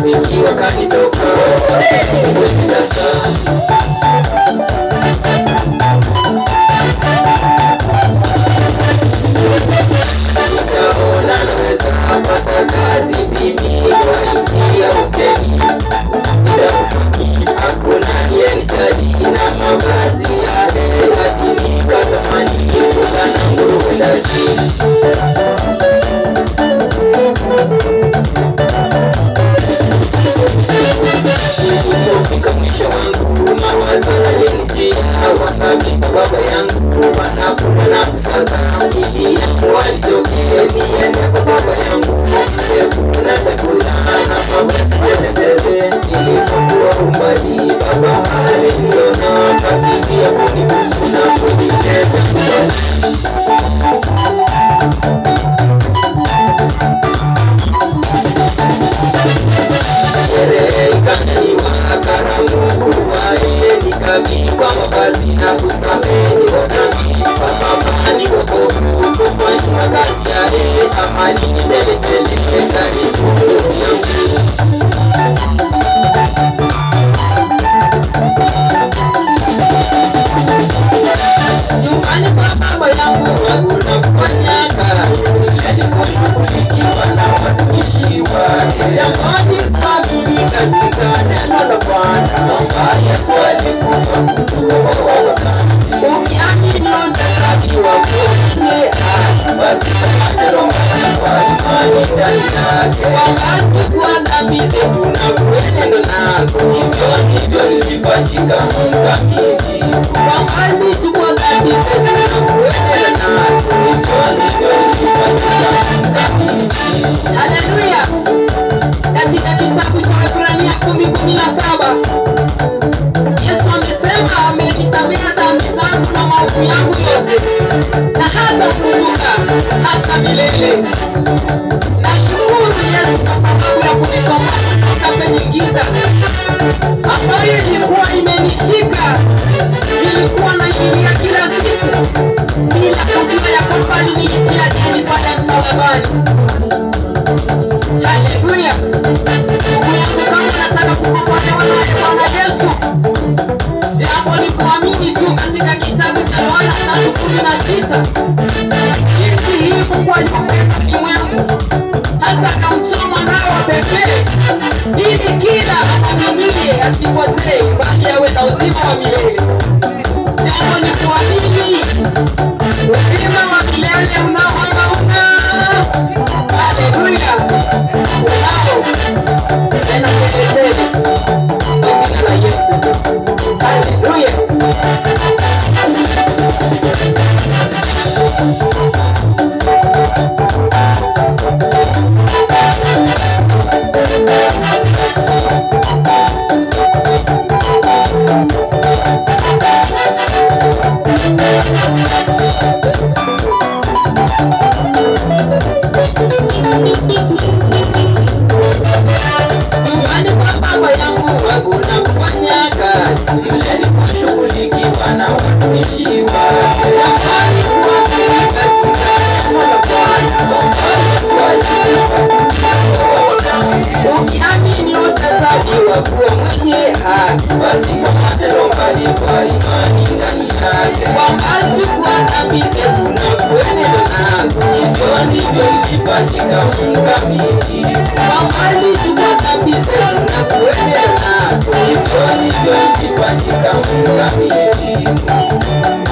marafiki wakanitoka. Wengi sasa nikaona naweza pata kazi mimi kwa nchi ya ugeni. Nitabaki hakuna aliyenijali na mavazi yale hadi nikatamani kuwa na nguruwe ndani. Nilipofika mwisho wangu mawazo yalinijia, wangapi kwa baba yangu wanakula na sasa niliamua nitoke niende kwa baba yangu. Kuna chakula na baba sijatembele. Nilipokuwa umbali baba aliniona, kakimbia kunibusu na kunileta nyumbani. Sherehe ikandaliwa karamu kubwa, nikavikwa mavazi na kusamehewa dhambi. Baba nikokofu kufanya kazi yale, amani ni tele tele karibu yangu. Nyumbani kwa baba yangu hakuna kufanya kazi, yani kushughulikiwa na watumishi wake. Amani kabili katika neno la Bwana, kwamba Yesu alikufa kutukomboa dhambi. Ukiamini utahesabiwa kuwa haki, basi matendo mema kwa imani ndani yake, kwamba tukua dhambi zetu na kuenenda nazo. Hivyo ndivyo nilifanyika mkamilifu, kwamba tukua dhambi zetu na kuenenda nazo. Hivyo ndivyo nilifanyika mkamilifu. Haleluya. Katika kitabu cha Ibrania 10:17 Yesu amesema amenisamehe dhambi zangu na maovu yangu yote, na hata kukumbuka hata milele. Nashukuru Yesu kwa sababu ya kunikomboa kutoka penye giza ambayo ilikuwa imenishika. Nilikuwa nailia kila siku bila kujua ya kwamba nilipia deni pale msalabani. Haleluya. Ndugu yangu, kama unataka kukombolewa naye Bwana Yesu, jambo ni kuamini tu. Katika kitabu cha Mwana 3:16 jinsi hii Mungu aliupenda ulimwengu hata akamtoa mwanawe wa pekee, ili kila amwaminie asipotee bali awe na uzima wa milele. Jambo ni kuamini uzima wa milele unaoamba unao. Haleluya. Unao tena tele kwa jina la Yesu. Haleluya. Nyumbani kwa baba yangu hakuna kufanya kazi, ni kushughulikiwa na watumishi wake. Amani kuamini katika neno la Bwana, kwamba Yesu alikufa kutukomboa dhambi. Ukiamini utahesabiwa kuwa mwenye haki, basi kwa matendo bali kwa imani ndani yake, kwamba tukua dhambi zetu na kuenenda nazo. Hivyo ndivyo ilifanyika mkamilifu, kwamba tukua dhambi zetu na kuenenda nazo. Hivyo ndivyo ilifanyika mkamilifu.